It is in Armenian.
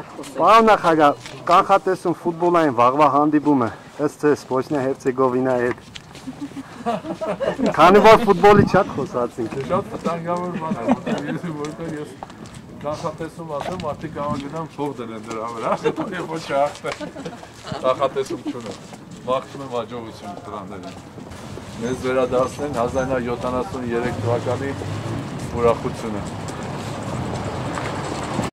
շատ խոսել։ Պարոն նախագահ, կանխատեսում ֆուտբոլային վաղվա հանդիպում է, ըստ ձեզ Բոսնիա Հերցեգովինայի հետ։ Քանի որ ֆուտբոլի շատ խոսացինք։ Շատ վտանգավոր բան է, որտեղ ես կանխատեսում ասեմ, մարդիկ կարող գնան փող դնեն դրա վրա, եւ ոչ հաղթեն։ Կանխատեսում չունեմ։ Մաղթում եմ հաջողություն դրաններին։ Մեզ վերադարձնեն 1973 թվականի ուրախությունը։